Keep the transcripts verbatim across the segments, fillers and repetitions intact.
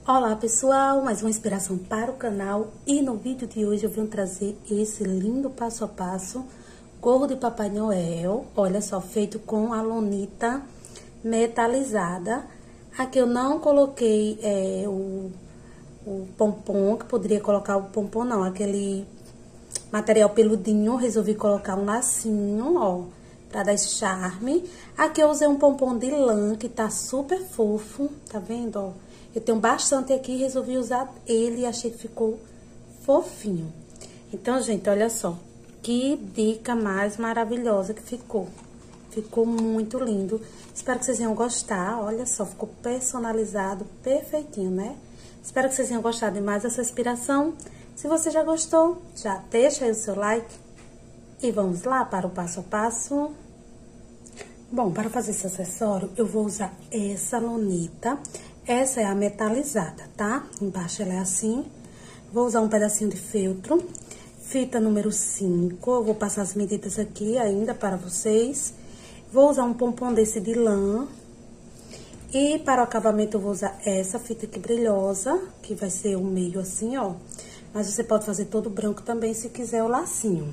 Olá pessoal, mais uma inspiração para o canal e no vídeo de hoje eu venho trazer esse lindo passo a passo gorro de Papai Noel, olha só, feito com a lonita metalizada. Aqui eu não coloquei é, o, o pompom, que poderia colocar o pompom não, aquele material peludinho, resolvi colocar um lacinho, ó, pra dar esse charme. Aqui eu usei um pompom de lã, que tá super fofo, tá vendo, ó? Eu tenho bastante aqui, resolvi usar ele e achei que ficou fofinho. Então, gente, olha só, que dica mais maravilhosa que ficou. Ficou muito lindo. Espero que vocês tenham gostado, olha só, ficou personalizado, perfeitinho, né? Espero que vocês tenham gostado de mais essa inspiração. Se você já gostou, já deixa aí o seu like. E vamos lá para o passo a passo. Bom, para fazer esse acessório, eu vou usar essa lonita. Essa é a metalizada, tá? Embaixo ela é assim. Vou usar um pedacinho de feltro. Fita número cinco. Eu vou passar as medidas aqui ainda para vocês. Vou usar um pompom desse de lã. E para o acabamento eu vou usar essa fita aqui brilhosa, que vai ser o meio assim, ó. Mas você pode fazer todo branco também, se quiser o lacinho.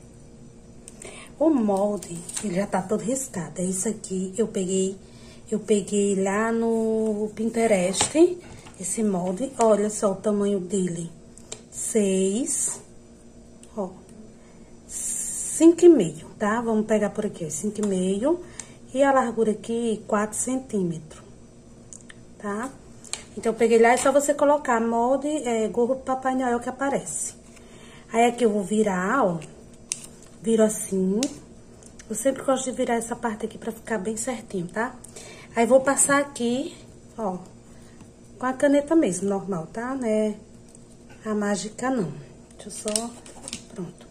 O molde, ele já tá todo riscado. É isso aqui, eu peguei... Eu peguei lá no Pinterest, esse molde, olha só o tamanho dele, seis, ó, cinco e meio, tá? Vamos pegar por aqui, ó, cinco e meio, e a largura aqui, quatro centímetros, tá? Então, eu peguei lá, é só você colocar molde, é, gorro do Papai Noel que aparece. Aí, aqui eu vou virar, ó, viro assim, eu sempre gosto de virar essa parte aqui pra ficar bem certinho, tá? Aí, vou passar aqui, ó, com a caneta mesmo, normal, tá? Né? A mágica, não. Deixa eu só... Pronto.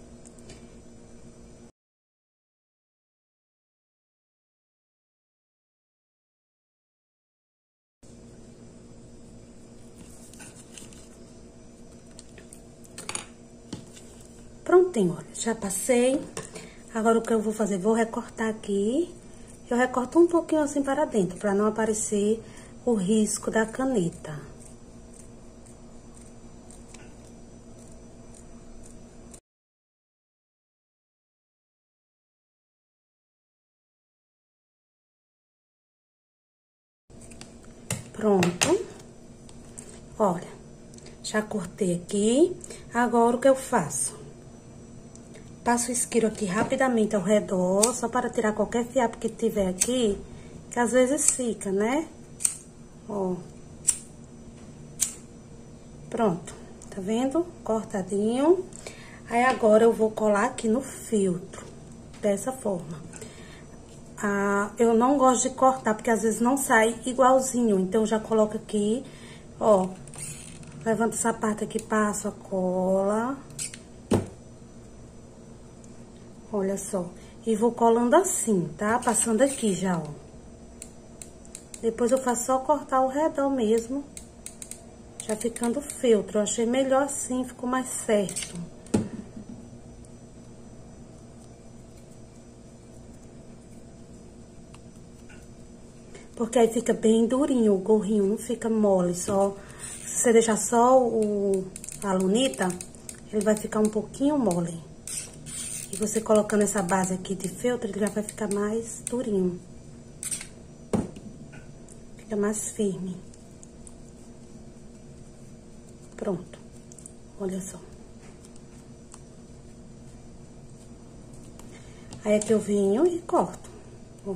Prontinho, olha. Já passei. Agora, o que eu vou fazer? Vou recortar aqui. Eu recorto um pouquinho assim para dentro, pra não aparecer o risco da caneta. Pronto. Olha, já cortei aqui. Agora, o que eu faço? Passo o isqueiro aqui rapidamente ao redor, só para tirar qualquer fiapo que tiver aqui, que às vezes fica, né? Ó. Pronto, tá vendo? Cortadinho. Aí, agora, eu vou colar aqui no filtro, dessa forma. Ah, eu não gosto de cortar, porque às vezes não sai igualzinho, então, já coloco aqui, ó. Levanto essa parte aqui, passo a cola. Olha só, e vou colando assim, tá? Passando aqui já, ó. Depois eu faço só cortar o redor mesmo, já ficando feltro. Eu achei melhor assim, ficou mais certo. Porque aí fica bem durinho o gorrinho, não fica mole, só... Se você deixar só o, a lunita, ele vai ficar um pouquinho mole. E você colocando essa base aqui de feltro, ele já vai ficar mais durinho. Fica mais firme. Pronto. Olha só. Aí, aqui eu venho e corto. Ó.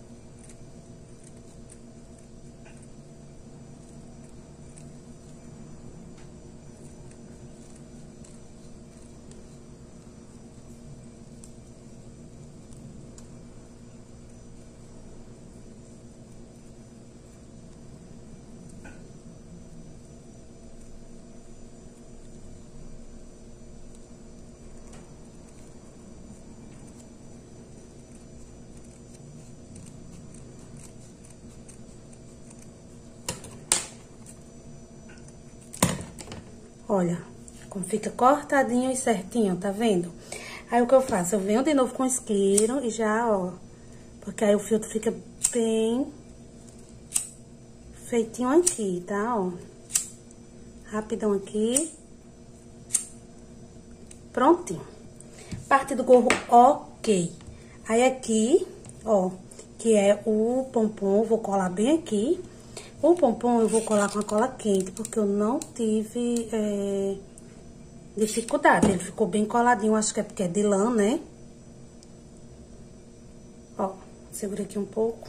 Olha, como fica cortadinho e certinho, tá vendo? Aí, o que eu faço? Eu venho de novo com o isqueiro e já, ó... Porque aí o filtro fica bem feitinho aqui, tá? Ó. rapidão aqui. Prontinho. Parte do gorro, ok. Aí aqui, ó, que é o pompom, vou colar bem aqui. O pompom eu vou colar com a cola quente, porque eu não tive é, dificuldade. Ele ficou bem coladinho, acho que é porque é de lã, né? Ó, segura aqui um pouco.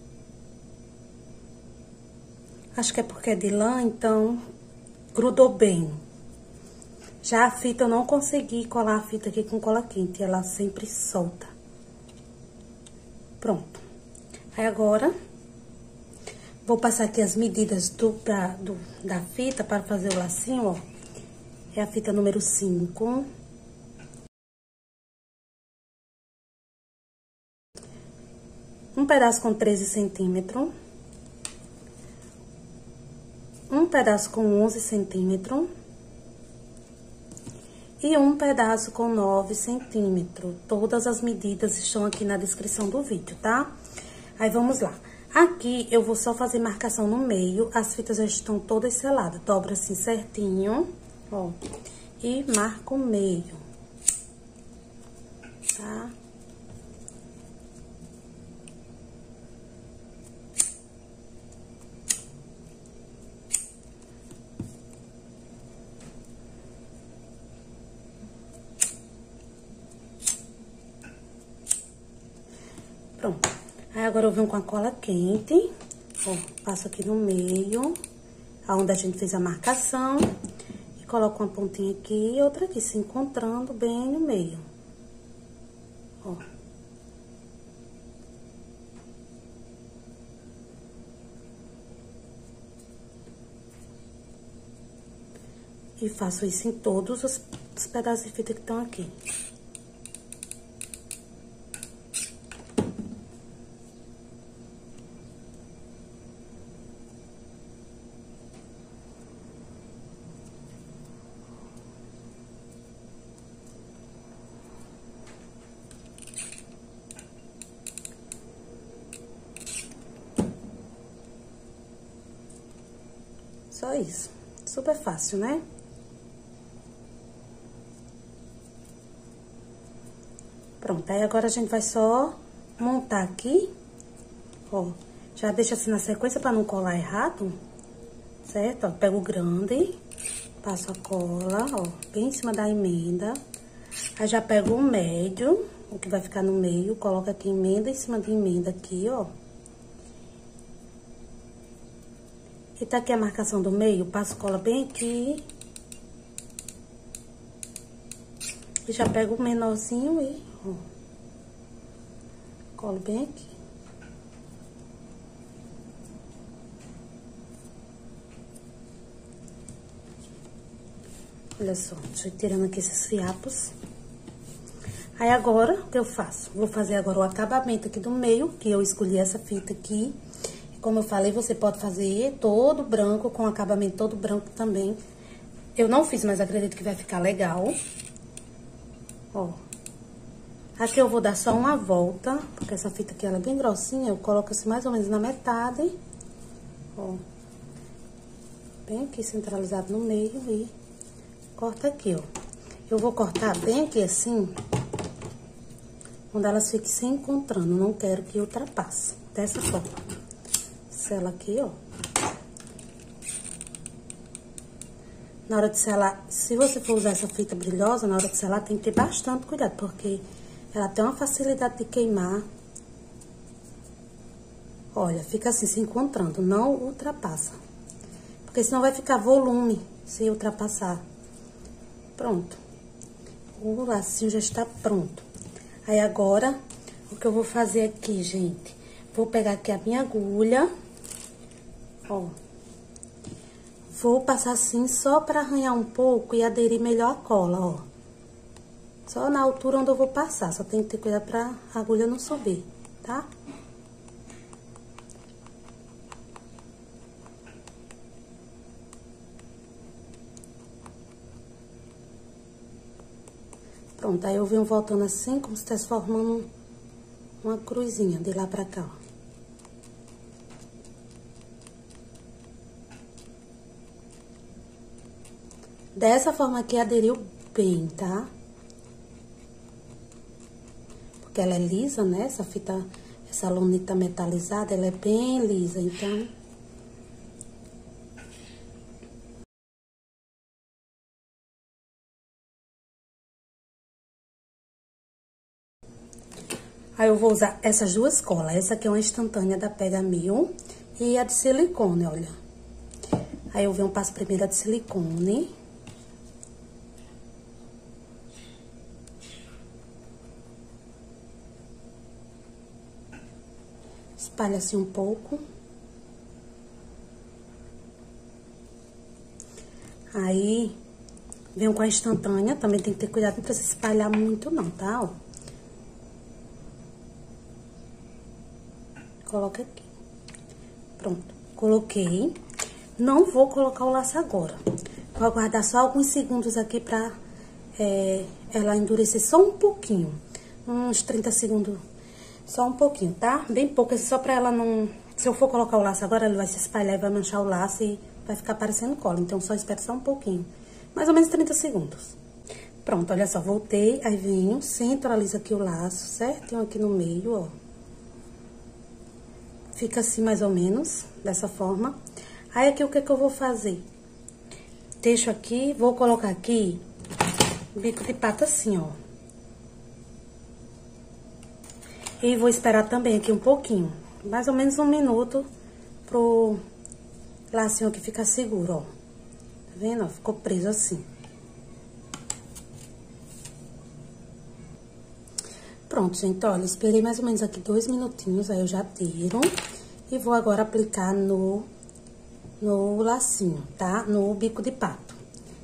Acho que é porque é de lã, então grudou bem. Já a fita, eu não consegui colar a fita aqui com cola quente, ela sempre solta. Pronto. Aí agora, vou passar aqui as medidas do, da, do, da fita para fazer o lacinho, ó. É a fita número cinco. Um pedaço com treze centímetros. Um pedaço com onze centímetros. E um pedaço com nove centímetros. Todas as medidas estão aqui na descrição do vídeo, tá? Aí, vamos lá. Aqui, eu vou só fazer marcação no meio. As fitas já estão todas seladas. Dobra assim certinho, ó. E marca o meio, tá? Pronto. Aí, agora eu venho com a cola quente, ó, passo aqui no meio, aonde a gente fez a marcação, e coloco uma pontinha aqui e outra aqui, se encontrando bem no meio, ó. E faço isso em todos os, os pedaços de fita que estão aqui. Só isso. Super fácil, né? Pronto, aí agora a gente vai só montar aqui, ó. Já deixa assim na sequência pra não colar errado, certo? Ó, pego o grande, passo a cola, ó, bem em cima da emenda. Aí já pego o médio, o que vai ficar no meio, coloca aqui emenda em cima de emenda aqui, ó. E tá aqui a marcação do meio, passo cola bem aqui. E já pego o menorzinho e, ó, colo bem aqui. Olha só, deixa eu ir tirando aqui esses fiapos. Aí, agora, o que eu faço? Vou fazer agora o acabamento aqui do meio, que eu escolhi essa fita aqui. Como eu falei, você pode fazer todo branco, com acabamento todo branco também. Eu não fiz, mas acredito que vai ficar legal. Ó. Aqui eu vou dar só uma volta, porque essa fita aqui ela é bem grossinha. Eu coloco assim mais ou menos na metade. Ó. Bem aqui centralizado no meio e corta aqui, ó. Eu vou cortar bem aqui assim, onde elas fiquem se encontrando. Não quero que ultrapasse. Dessa forma. Sela aqui, ó. Na hora de selar, se você for usar essa fita brilhosa, na hora de selar tem que ter bastante cuidado, porque ela tem uma facilidade de queimar. Olha, fica assim, se encontrando, não ultrapassa. Porque senão vai ficar volume se ultrapassar. Pronto. O lacinho já está pronto. Aí agora, o que eu vou fazer aqui, gente? Vou pegar aqui a minha agulha. Ó, vou passar assim só pra arranhar um pouco e aderir melhor a cola, ó. Só na altura onde eu vou passar, só tem que ter cuidado pra a agulha não subir, tá? Pronto, aí eu venho voltando assim, como se estivesse formando uma cruzinha de lá pra cá, ó. Dessa forma aqui aderiu bem, tá? Porque ela é lisa, né? Essa fita, essa lunita metalizada, ela é bem lisa, então... Aí, eu vou usar essas duas colas. Essa aqui é uma instantânea da Pega Mil e a de silicone, olha. Aí, eu venho, passo primeiro a de silicone. Espalha assim um pouco. Aí, venho com a instantânea. Também tem que ter cuidado pra se espalhar muito não, tá? Ó. Coloca aqui. Pronto. Coloquei. Não vou colocar o laço agora. Vou aguardar só alguns segundos aqui pra é, ela endurecer só um pouquinho. Uns trinta segundos. Só um pouquinho, tá? Bem pouco, só pra ela não... Se eu for colocar o laço agora, ele vai se espalhar e vai manchar o laço e vai ficar parecendo cola. Então, só espero só um pouquinho. Mais ou menos trinta segundos. Pronto, olha só, voltei. Aí, venho, centralizo aqui o laço, certinho aqui no meio, ó. Fica assim, mais ou menos, dessa forma. Aí, aqui, o que que eu vou fazer? Deixo aqui, vou colocar aqui bico de pato assim, ó. E vou esperar também aqui um pouquinho, mais ou menos um minuto, pro lacinho aqui ficar seguro, ó. Tá vendo? Ficou preso assim. Pronto, gente, olha, esperei mais ou menos aqui dois minutinhos, aí eu já tiro. E vou agora aplicar no, no lacinho, tá? No bico de pato.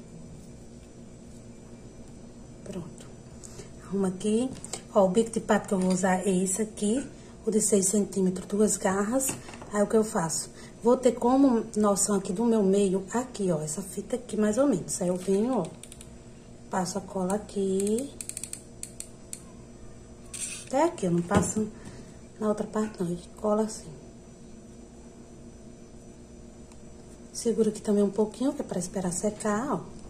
Pronto. Arruma aqui. Ó, o bico de pato que eu vou usar é esse aqui, o de seis centímetros, duas garras. Aí, o que eu faço? Vou ter como noção aqui do meu meio, aqui, ó, essa fita aqui, mais ou menos. Aí, eu venho, ó, passo a cola aqui. Até aqui, eu não passo na outra parte, não. Cola assim. Segura aqui também um pouquinho, que é pra esperar secar, ó.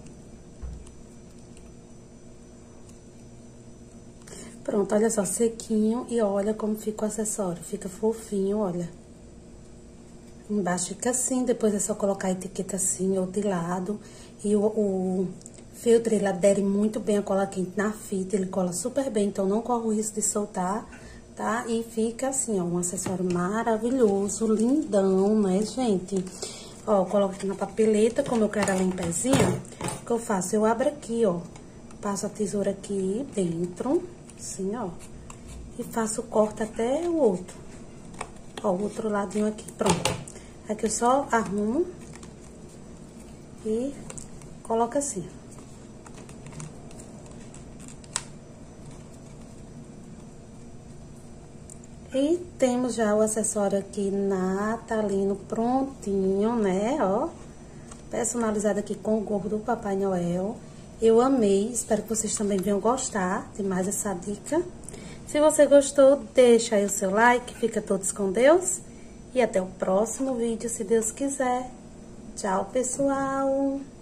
Pronto, olha só, sequinho e olha como fica o acessório. Fica fofinho, olha. Embaixo fica assim, depois é só colocar a etiqueta assim, ou de lado. E o, o feltro, ele adere muito bem a cola quente na fita, ele cola super bem, então não corre o risco de soltar, tá? E fica assim, ó, um acessório maravilhoso, lindão, né, gente? Ó, eu coloco aqui na papeleta, como eu quero ela em pezinho, o que eu faço? Eu abro aqui, ó, passo a tesoura aqui dentro... Assim, ó. E faço o corte até o outro. Ó, o outro ladinho aqui. Pronto. Aqui eu só arrumo. E coloco assim. E temos já o acessório aqui natalino prontinho, né? Ó. Personalizado aqui com o gorro do Papai Noel. Eu amei, espero que vocês também venham gostar de mais essa dica. Se você gostou, deixa aí o seu like, fica todos com Deus. E até o próximo vídeo, se Deus quiser. Tchau, pessoal!